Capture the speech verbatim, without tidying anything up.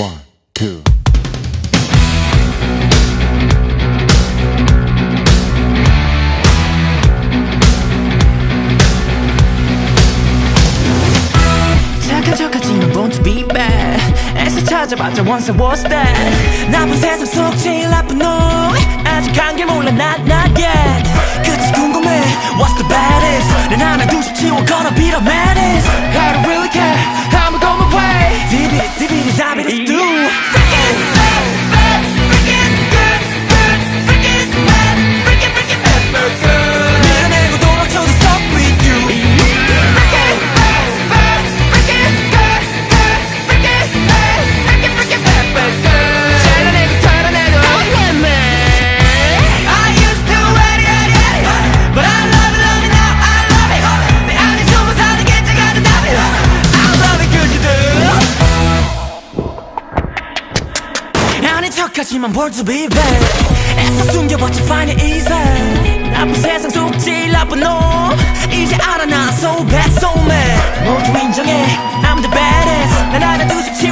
One, two. 착한 척하지만 born to be bad. 애써 찾아봤자 once I was that. 나쁜 세상 속 제일 나쁜 놈. 아직 한 게 몰라 not not yet. 끝이 궁금해 what's the baddest. 난 하나 둘씩 치워 gonna be the maddest. I don't really care I'ma go my way. 디비리 디비리 다비리 do. Freakin' bad bad freakin' good good freakin' bad freakin' freakin' bad bad good. 미련내고 도망쳐도 stop with you. Freakin' bad bad freakin' good good freakin' bad freakin' freakin' bad bad good. 잘라내고 털어내도 oh yeah man. I used to hate it hate it but I love it love it now I love it. 내 안에 숨어 사는 게 작아도 답이 I love it cause you do. 아닌 척하지만 born to be bad. 애써 숨겨봤자 find it easy. 나쁜 세상 속 제일 나쁜 놈. 이제 알아 나 so bad so mad. 모두 인정해 I'm the baddest. 난 하나 둘씩 치워